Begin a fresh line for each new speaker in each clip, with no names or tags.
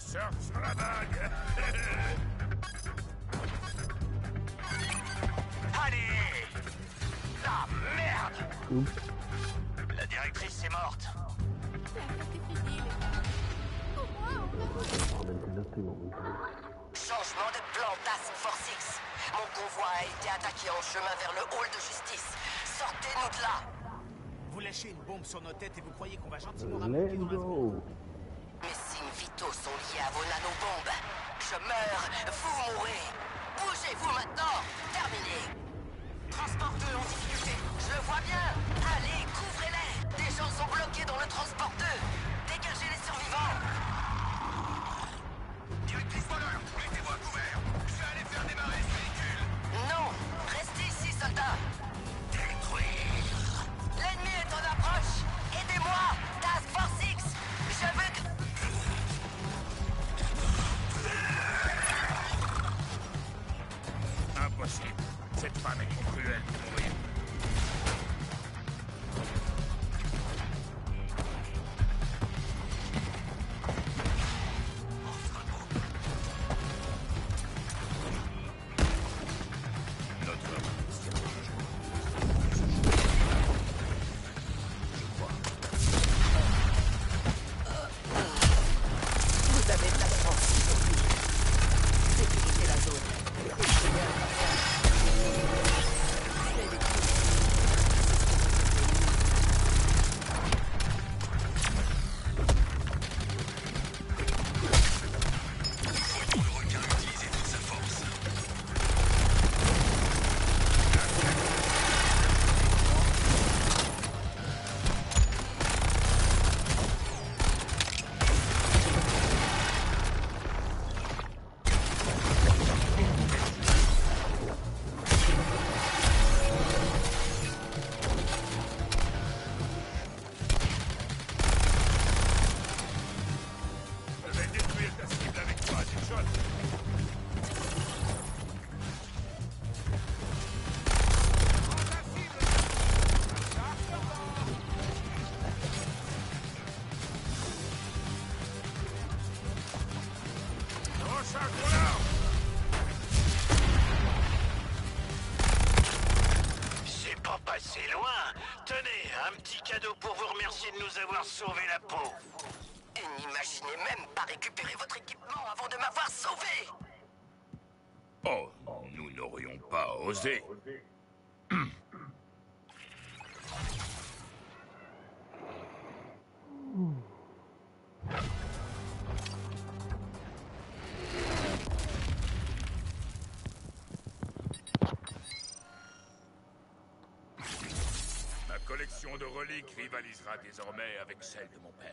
surfe sur la vague.
Allez! Ah merde! La directrice est morte. Changement de plan, Task Force X. Mon convoi a été attaqué en chemin vers le hall de justice. Sortez-nous de là!
Vous lâchez une bombe sur nos têtes et vous croyez qu'on va gentiment rapporter dans la seconde.
Mes signes vitaux sont liés à vos nanobombes. Je meurs, vous mourrez. Bougez-vous maintenant. Terminé. Transporteur en difficulté. Je le vois bien. Allez, couvrez-les. Des gens sont bloqués dans le transporteur. Dégagez les survivants.
Directrice voleur, mettez-vous à couvert. Je vais aller faire démarrer ce véhicule.
Non, restez ici, soldats.
Détruire.
L'ennemi est en approche. Aidez-moi, Task Force X. Je veux que...
Impossible. Cette femme est trop cruelle pour mourir.
Vous avez de la chance. Sécurisez la zone.
Je vais détruire ta cible avec toi, Jason. Prochain gros larme.
C'est pas passé loin. Tenez, un petit cadeau pour vous remercier de nous avoir sauvé la peau. Et n'imaginez même pas récupérer votre équipement avant de m'avoir sauvé.
Oh, nous n'aurions pas osé. Ma collection de reliques rivalisera désormais avec celle de mon père.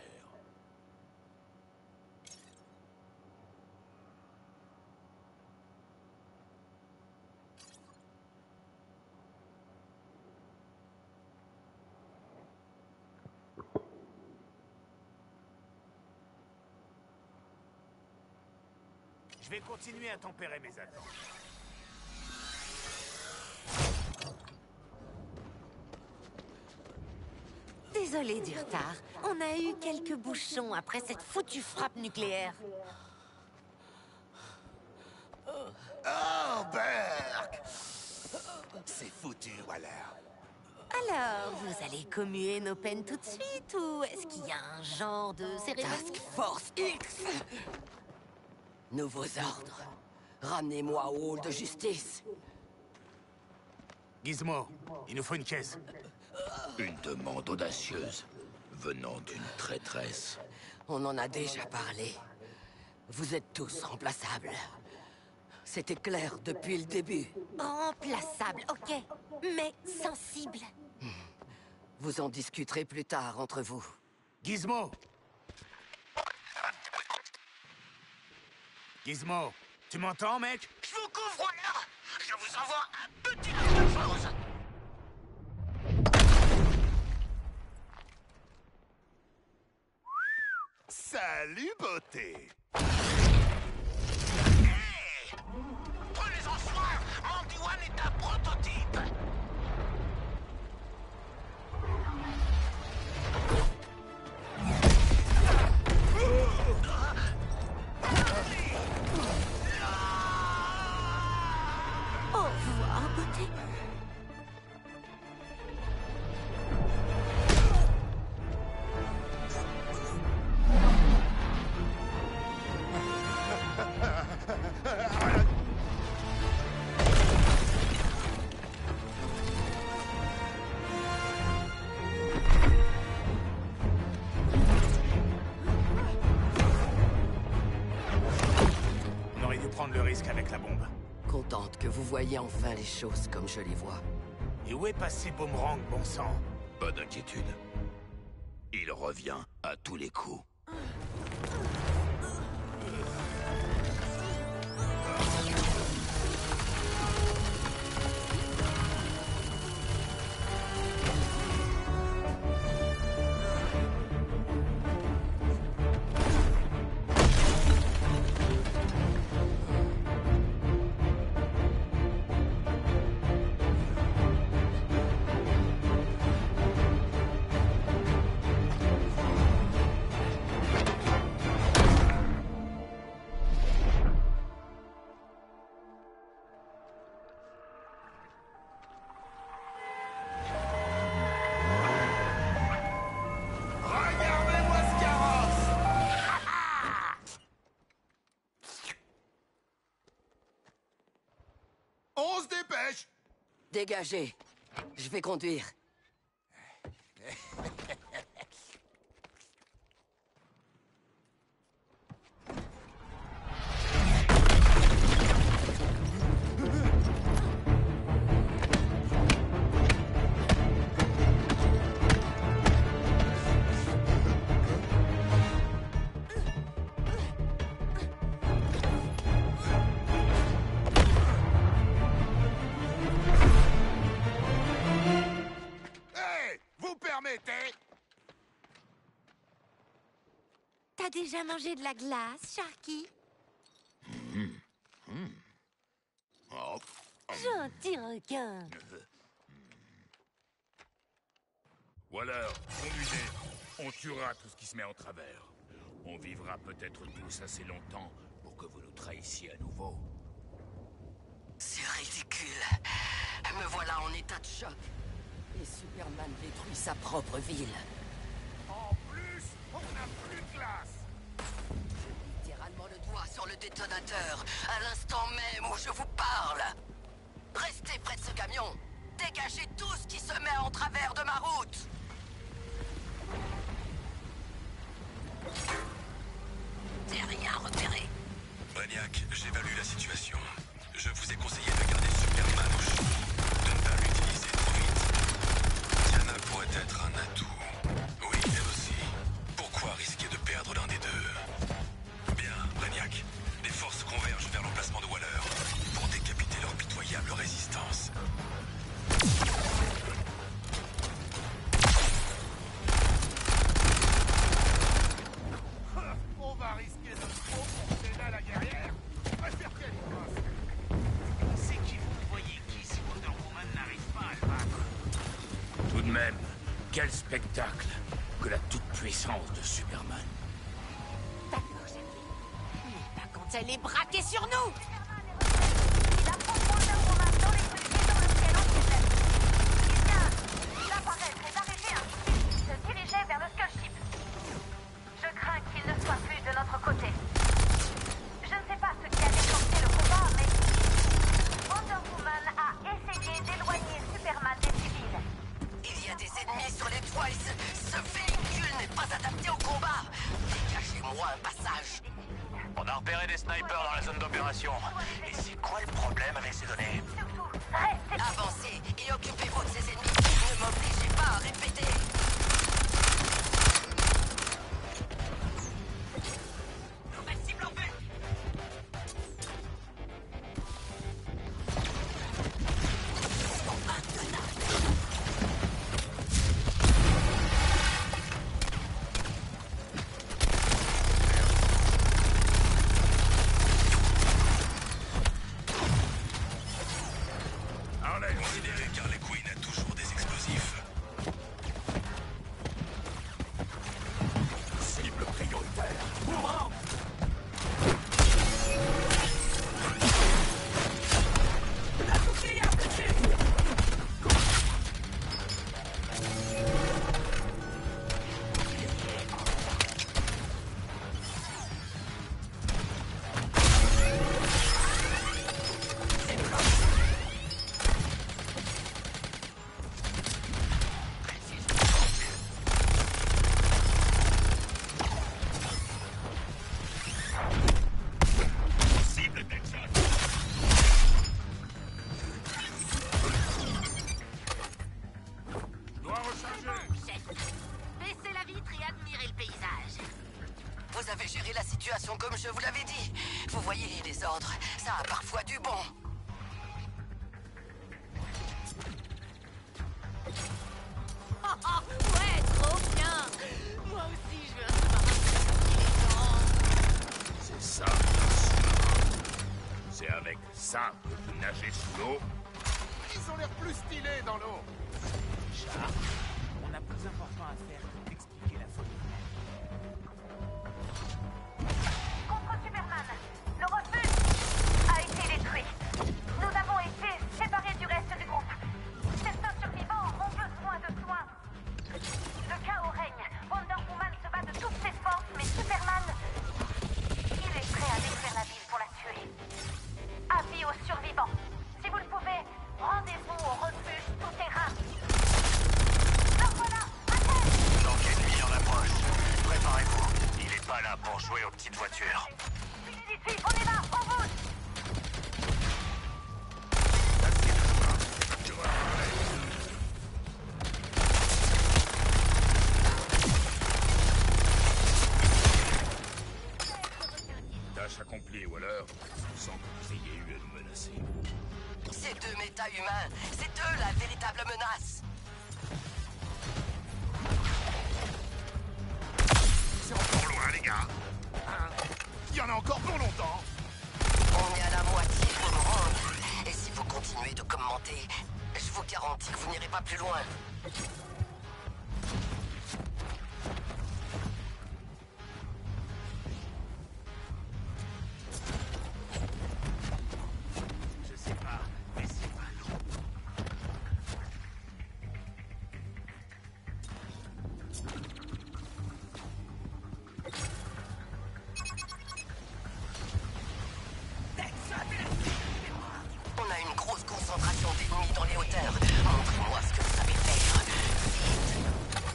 Je vais continuer à tempérer mes attentes.
Désolé du retard. On a eu quelques bouchons après cette foutue frappe nucléaire.
Oh, Burke! C'est foutu, Waller.
Alors, vous allez commuer nos peines tout de suite ou est-ce qu'il y a un genre de cérémonie?
Task Force X. Nouveaux ordres. Ramenez-moi au hall de justice.
Gizmo, il nous faut une caisse.
Une demande audacieuse venant d'une traîtresse.
On en a déjà parlé. Vous êtes tous remplaçables. C'était clair depuis le début.
Remplaçable, ok, mais sensible.
Vous en discuterez plus tard entre vous.
Gizmo! Gizmo, tu m'entends, mec?
Je vous couvre là. Je vous envoie un petit quelque chose.
Salut, beauté!
Hey! Prenez-en soin. Mon diwan est un prototype.
risque avec la bombe.
Contente que vous voyez enfin les choses comme je les vois.
Et où est passé Boomerang, bon sang?
Pas d'inquiétude. Il revient à tous les coups. Regardez-moi ce carrosse! On se dépêche!
Dégagez. Je vais conduire.
Hey! Vous permettez?
T'as déjà mangé de la glace, Sharky?
Oh.
Gentil requin.
Ou alors, conduisez. On tuera tout ce qui se met en travers. On vivra peut-être tous assez longtemps pour que vous nous trahissiez à nouveau.
C'est ridicule. Me voilà en état de choc. Et Superman détruit sa propre ville.
En plus, on n'a plus de classe!
Littéralement le doigt sur le détonateur, à l'instant même où je vous parle. Restez près de ce camion. Dégagez tout ce qui se met en travers de ma route. J'ai rien repéré.
Brainiac, j'évalue la situation. Je vous ai conseillé de garder Superman au chaud, de ne pas l'utiliser trop vite. Diana pourrait être un atout. Oui, elle aussi. Pourquoi risquer de perdre l'un des deux? Bien, Brainiac. Les forces convergent vers l'emplacement de Waller pour décapiter leur pitoyable résistance.
On va risquer de trop pour Dana la guerrière. Va faire qu'elle y passe.
C'est qui vous voyez qui si Wonder Woman n'arrive pas à le battre?
Tout de même, quel spectacle que la toute-puissance de Superman.
D'accord, Sharky. Mais pas quand elle est braquée sur nous!
Il apprend Wonder Woman dans les rues et dans le ciel entier. Il vient d'apparaître et d'arrêter un missile qui se dirigeait vers le Skullship. Je crains qu'il ne soit plus de notre côté. Je ne sais pas ce qui a déclenché le combat, mais Wonder Woman a essayé d'éloigner Superman des civils.
Il y a des ennemis sur les toits et ce véhicule n'est pas adapté au combat. Dégagez-moi un passage.
On a repéré des snipers dans la zone d'opération. Et c'est quoi le problème avec ces données?
Surtout, restez
Avancez et occupez-vous de ces ennemis. Ne m'obligez pas à répéter.
Harley,
Considérez qu'Harley Quinn a toujours des explosifs.
je vous l'avais dit. Vous voyez, les ordres, ça a parfois du bon.
Ouais, trop bien. Moi aussi, je veux un sous-marin.
C'est ça, un sous-marin. C'est avec ça que vous nagez sous l'eau.
Ils ont l'air plus stylés dans l'eau.
Richard, on a plus important à faire que d'expliquer la folie.
Contre Superman, le refuge a été détruit. Nous avons été séparés du reste du groupe. Certains survivants ont besoin de soins. Le chaos règne. Wonder Woman se bat de toutes ses forces, mais Superman, il est prêt à détruire la ville pour la tuer. Avis aux survivants. Si vous le pouvez, rendez-vous au refuge tout-terrain. Donc voilà, à terre.
Tank ennemi en approche. Préparez-vous. Il est pas là pour jouer aux petites voitures.
Fini d'ici, on y va, on bouge.
Tâche accomplie, Waller. Sans que vous ayez eu à nous menacer.
Ces deux méta-humains, c'est eux la véritable menace.
C'est encore loin, les gars. Hein? Il y en a encore pour longtemps.
On est à la moitié pour nous rendre. Et si vous continuez de commenter, je vous garantis que vous n'irez pas plus loin.
Je sais pas, mais c'est pas long.
On a une grosse concentration d'ennemis dans les hauteurs. Montrez-moi ce que vous savez faire. Vite.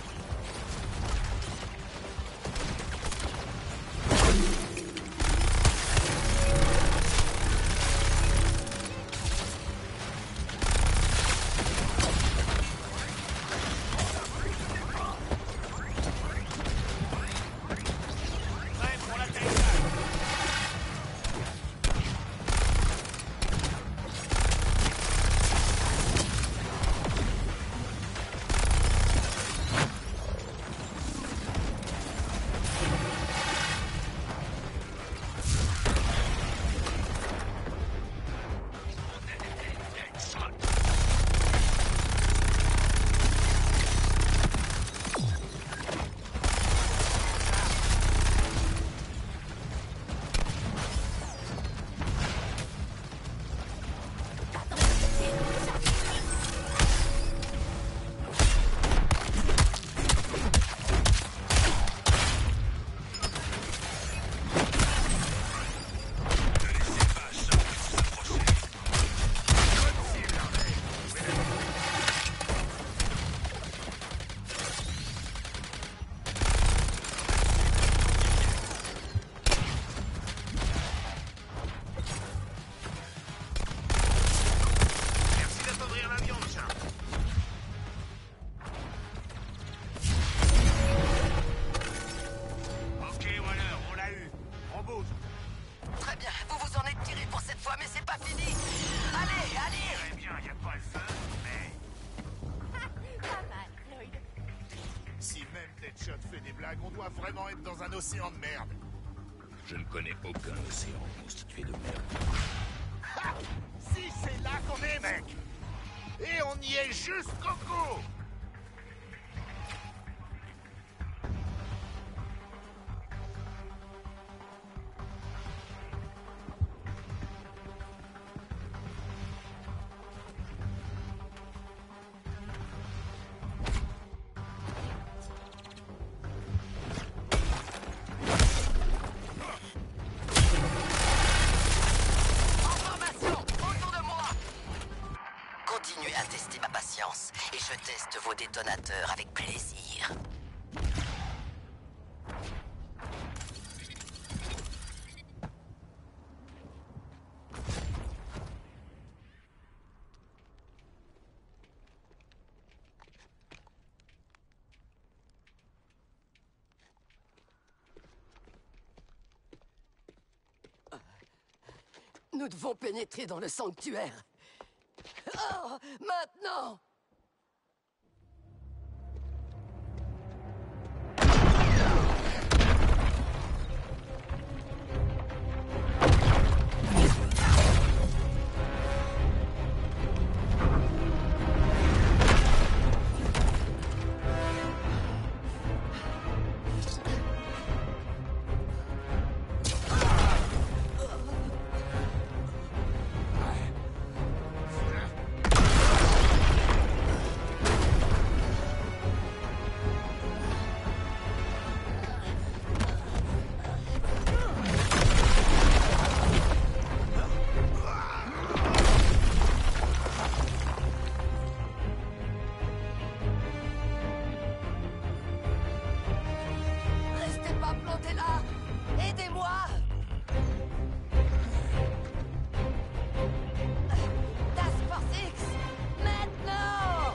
Prêt pour l'atterrissage.
Merci d'appauvrir l'avion, Richard.
Ok, Waller, on l'a eu. On bouge.
Très bien, vous vous en êtes tiré pour cette fois, mais c'est pas fini. Allez, allez.
Très bien, y a pas le feu, mais...
Pas mal, Lloyd.
Si même Deadshot fait des blagues, on doit vraiment être dans un océan de merde.
Je ne connais aucun océan constitué de merde.
Ha! Si c'est là qu'on est, mec. Et on y est jusqu'au bout.
En formation, autour de moi. Continuez à tester ma patience et je teste vos détonateurs avec plaisir. Nous devons pénétrer dans le sanctuaire. Oh, maintenant! Restez pas plantés là! Aidez-moi! Task Force X! Maintenant!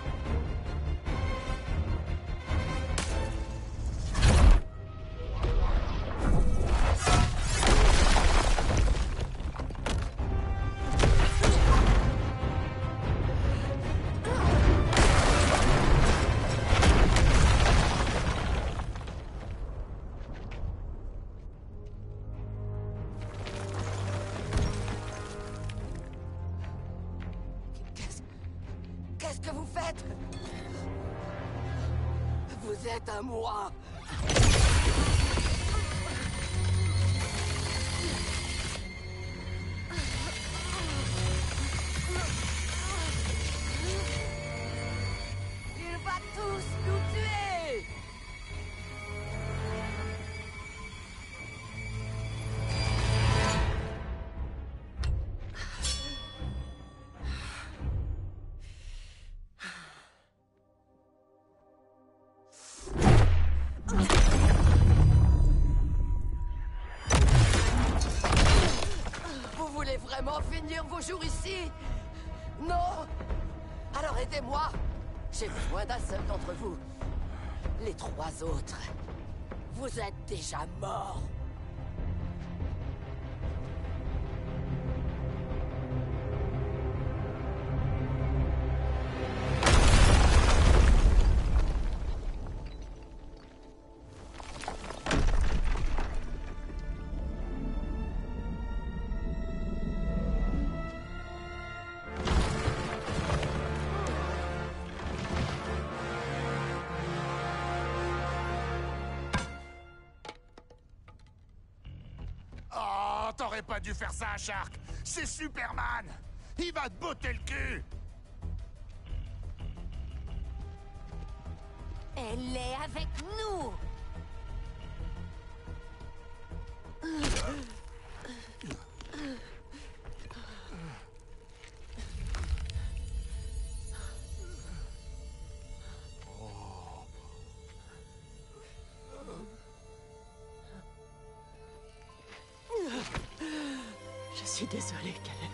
Qu'est-ce que vous faites? Vous êtes à moi! Il va tous nous tuer! Vous voulez vraiment finir vos jours ici? Non? Alors aidez-moi! J'ai besoin d'un seul d'entre vous. Les trois autres, vous êtes déjà morts.
Oh, t'aurais pas dû faire ça, Shark. C'est Superman. Il va te botter le cul.
Elle est avec nous.
Je suis désolée, Calais.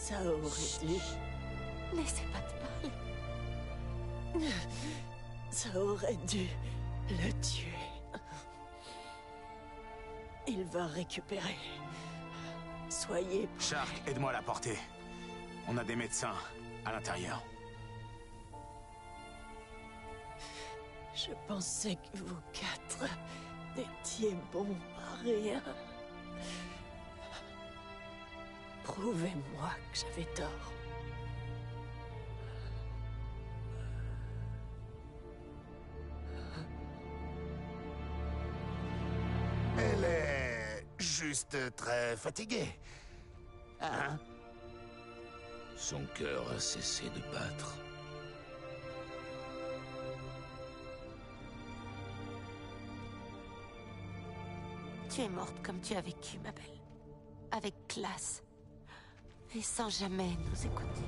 Ça aurait dû...
N'essaie pas de parler.
Ça aurait dû le tuer. Il va récupérer. Soyez...
Shark, aide-moi à la porter. On a des médecins à l'intérieur.
Je pensais que vous quatre n'étiez bons à rien. Prouvez-moi que j'avais tort.
Elle est juste très fatiguée. Hein?
Son cœur a cessé de battre.
Tu es morte comme tu as vécu, ma belle. Avec classe. Et sans jamais nous écouter.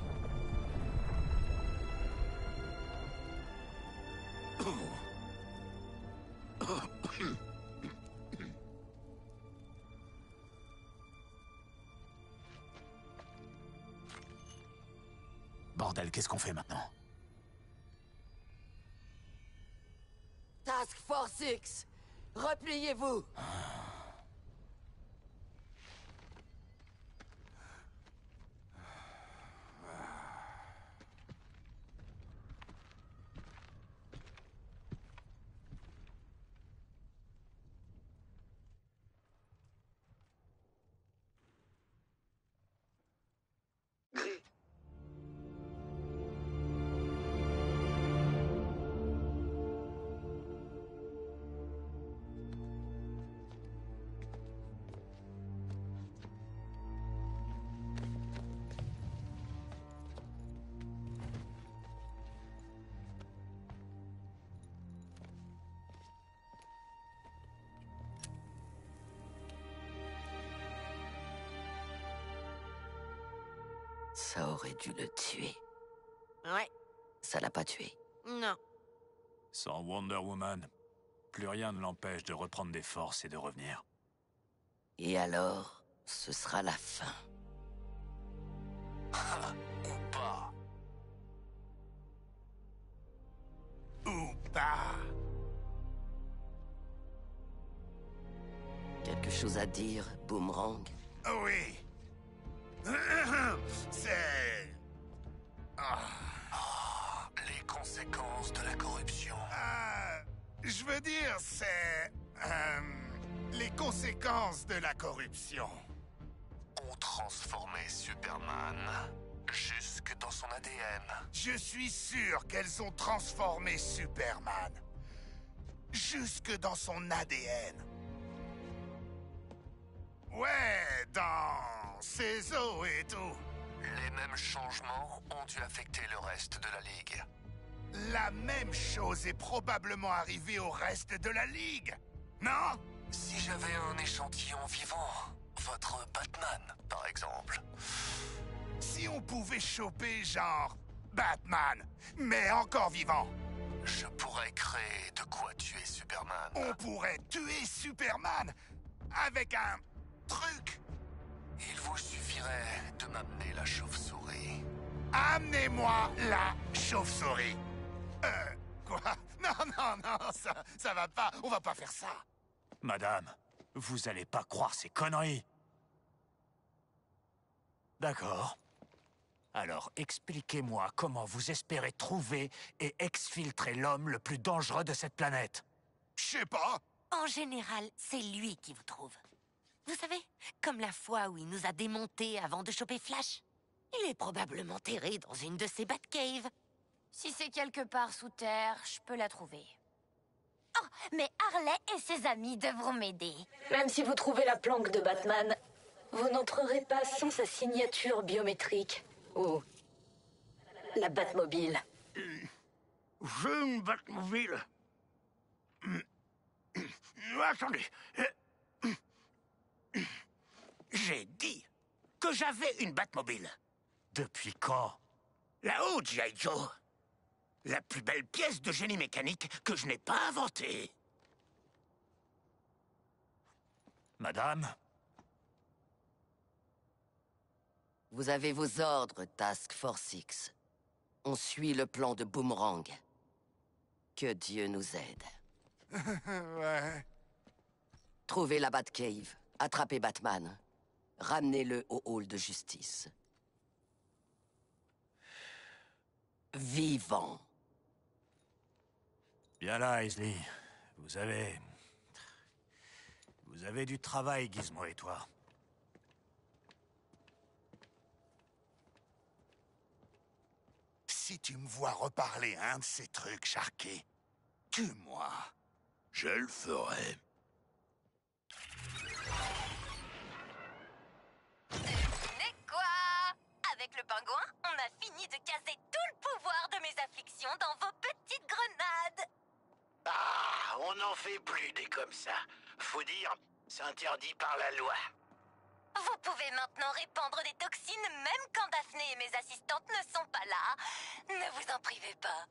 Bordel, qu'est-ce qu'on fait maintenant?
Task Force X, repliez-vous. Ça aurait dû le tuer.
Ouais.
Ça l'a pas tué.
Non.
Sans Wonder Woman, plus rien ne l'empêche de reprendre des forces et de revenir.
Et alors, ce sera la fin.
Ou pas. Ou pas.
Quelque chose à dire, Boomerang?
Oui. C'est...
Les conséquences de la corruption.
je veux dire, c'est... les conséquences de la corruption.
Ont transformé Superman jusque dans son ADN.
Je suis sûr qu'elles ont transformé Superman. Jusque dans son ADN. Ouais, dans ses os et tout.
Les mêmes changements ont dû affecter le reste de la Ligue.
La même chose est probablement arrivée au reste de la Ligue. Non?
Si j'avais un échantillon vivant, votre Batman, par exemple.
Si on pouvait choper genre Batman, mais encore vivant.
Je pourrais créer de quoi tuer Superman.
On pourrait tuer Superman avec un truc.
Il vous suffirait de m'amener la chauve-souris.
Amenez-moi la chauve-souris. Quoi? Non, ça va pas. On va pas faire ça.
Madame, vous allez pas croire ces conneries. D'accord. Alors, expliquez-moi comment vous espérez trouver et exfiltrer l'homme le plus dangereux de cette planète.
Je sais pas.
En général, c'est lui qui vous trouve. Vous savez, comme la fois où il nous a démontés avant de choper Flash. Il est probablement terré dans une de ces Batcaves.
Si c'est quelque part sous terre, je peux la trouver. Oh, mais Harley et ses amis devront m'aider.
Même si vous trouvez la planque de Batman, vous n'entrerez pas sans sa signature biométrique. Ou la Batmobile.
J'ai une Batmobile. Attendez. J'ai dit que j'avais une Batmobile.
Depuis quand?
Là-haut, G.I. Joe. La plus belle pièce de génie mécanique que je n'ai pas inventée.
Madame?
Vous avez vos ordres, Task Force X. On suit le plan de Boomerang. Que Dieu nous aide.
Ouais.
Trouvez la Batcave, attrapez Batman, ramenez-le au hall de justice. Vivant.
Bien là, Aisley. Vous avez du travail, Gizmo et toi.
Si tu me vois reparler un de ces trucs, Sharky, tue-moi.
Je le ferai.
Devinez quoi? Avec le pingouin, on a fini de caser tout le pouvoir de mes afflictions dans vos petites grenades.
Ah, on n'en fait plus des comme ça. Faut dire, c'est interdit par la loi.
Vous pouvez maintenant répandre des toxines même quand Daphné et mes assistantes ne sont pas là. Ne vous en privez pas.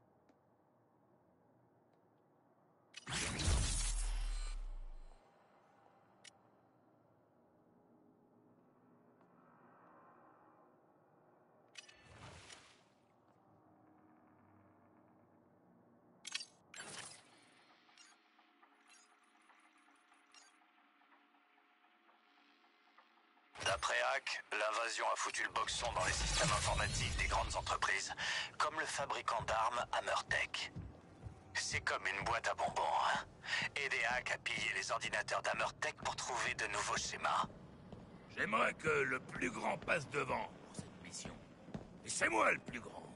D'après Hack, l'invasion a foutu le boxon dans les systèmes informatiques des grandes entreprises, comme le fabricant d'armes Hammertech. C'est comme une boîte à bonbons, hein. Aider Hack à piller les ordinateurs d'Hammertech pour trouver de nouveaux schémas.
J'aimerais que le plus grand passe devant pour cette mission. Et c'est moi le plus grand.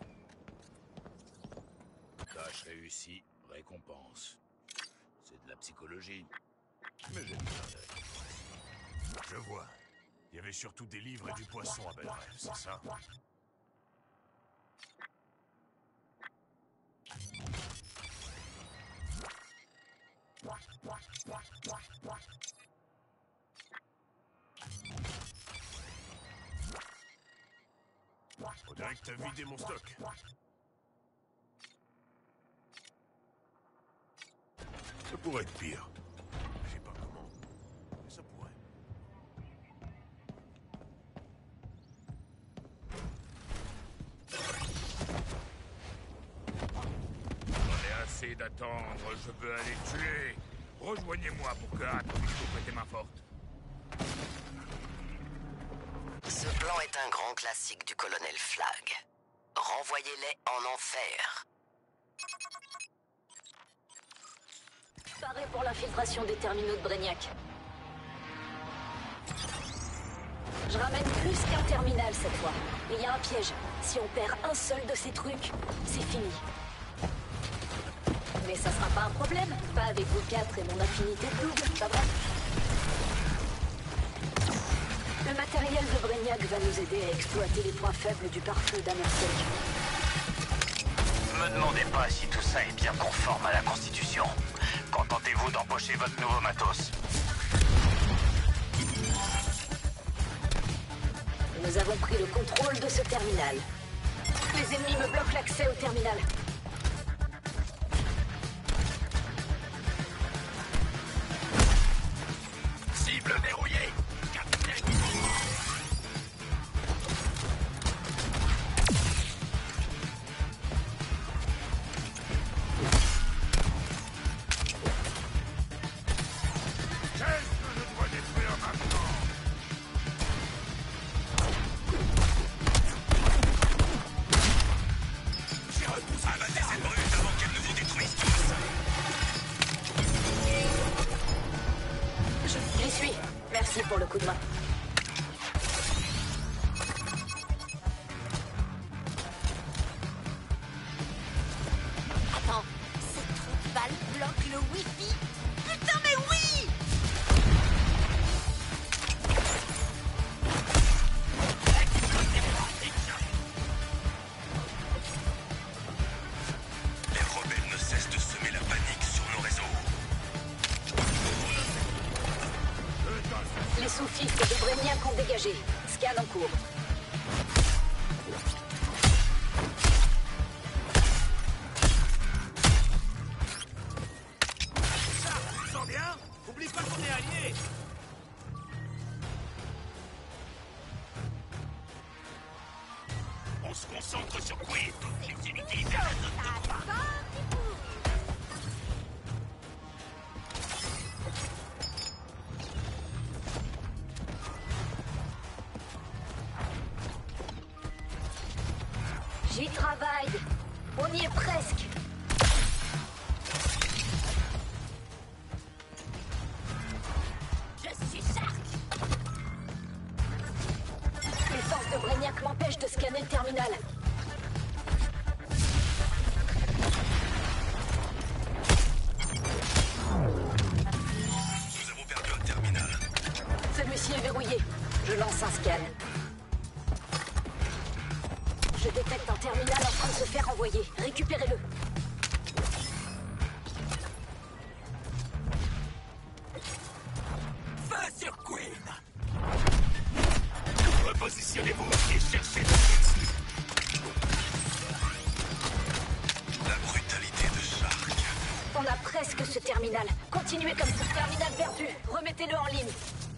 Tâche réussie, récompense. C'est de la psychologie. Mais j'aime bien.
Je vois. Il y avait surtout des livres et du poisson à Belle-Rêve, c'est ça? On dirait que t'as vidé mon stock.
Ça pourrait être pire.
Je sais pas comment, mais ça pourrait.
J'en ai assez d'attendre, je veux aller tuer. Rejoignez-moi pour que Hack puisse vous prêter main forte.
Ce plan est un grand classique du colonel Flag. Renvoyez-les en enfer.
Paré pour l'infiltration des terminaux de Brainiac. Je ramène plus qu'un terminal cette fois. Et il y a un piège. Si on perd un seul de ces trucs, c'est fini. Mais ça sera pas un problème. Pas avec vous quatre et mon affinité de double, pas vrai? Le matériel de Brainiac va nous aider à exploiter les points faibles du pare-feu d'Hammertech.
Me demandez pas si tout ça est bien conforme à la Constitution. Contentez-vous d'empocher votre nouveau matos.
Nous avons pris le contrôle de ce terminal. Les ennemis me bloquent l'accès au terminal.
Cible verrouillée.
J'y suis. Merci pour le coup de main.
Attends, ces trous de balles bloquent le Wi-Fi? Putain, mais oui!
Les rebelles ne cessent de semer la panique sur nos réseaux.
Les sous-fifres de Brainiac ont dégagé. Scan en cours.
Sens bien? Oublie pas qu'on est alliés.
se concentre sur Queen. Les unités de la zone de combat.
J'y travaille. On y est presque.
Je suis Shark.
Les forces de Brainiac m'empêchent de scanner le terminal.
Nous avons perdu un terminal.
Celui-ci est verrouillé. Je lance un scan. Je détecte un terminal en train de se faire envoyer. Récupérez-le.
Feu sur Queen. Repositionnez-vous et cherchez
La brutalité de Shark.
On a presque ce terminal. Continuez comme ça. Terminal perdu. Remettez-le en ligne.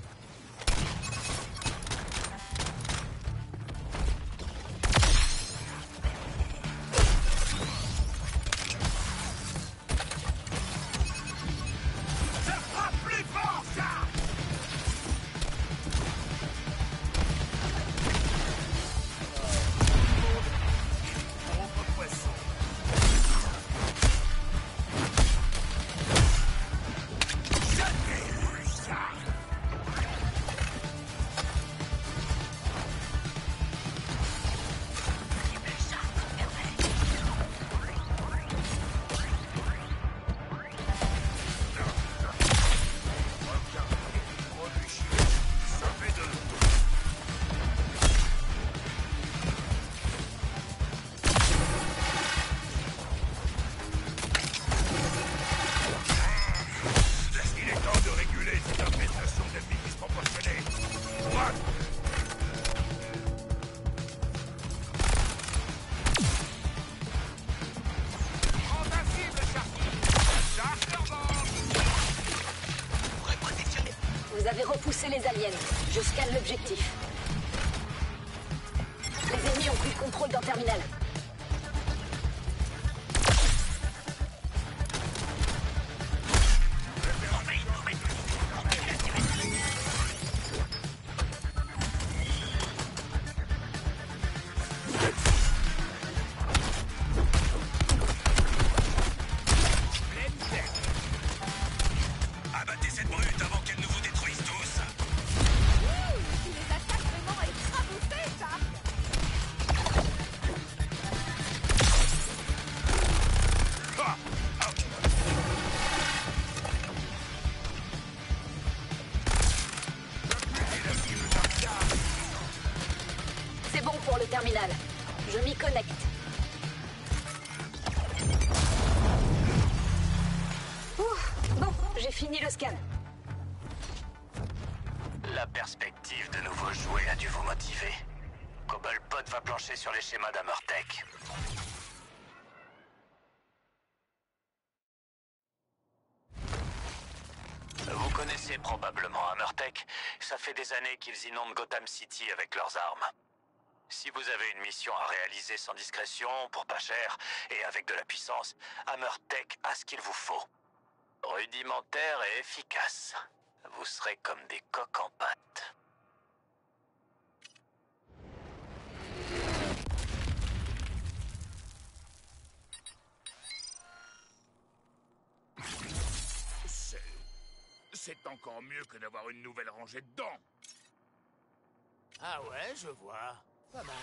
Il est temps de réguler cette infestation d'ennemis disproportionnés. Droite.
Invincible, Sharky. Charge leur bande.
Repositionner.
Vous avez repoussé les aliens. Je scanne l'objectif. Les ennemis ont pris le contrôle d'un terminal.
Abattez cette brute avant qu'elle ne vous détruise tous.
Tu les attaques vraiment écraboussés, Shark.
C'est bon pour le terminal. Je m'y connecte. Ouf, bon, j'ai fini le scan.
La perspective de nouveau jouer a dû vous motiver. Cobblepot va plancher sur les schémas d'Hammertech. Vous connaissez probablement Hammertech. Ça fait des années qu'ils inondent Gotham City avec leurs armes. Si vous avez une mission à réaliser sans discrétion, pour pas cher, et avec de la puissance, Hammertech a ce qu'il vous faut. Rudimentaire et efficace. Vous serez comme des coqs en pâte.
C'est encore mieux que d'avoir une nouvelle rangée de dents.
Ah ouais, je vois. Pas mal.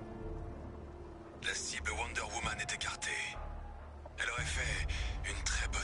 La cible Wonder Woman est écartée. Elle aurait fait une très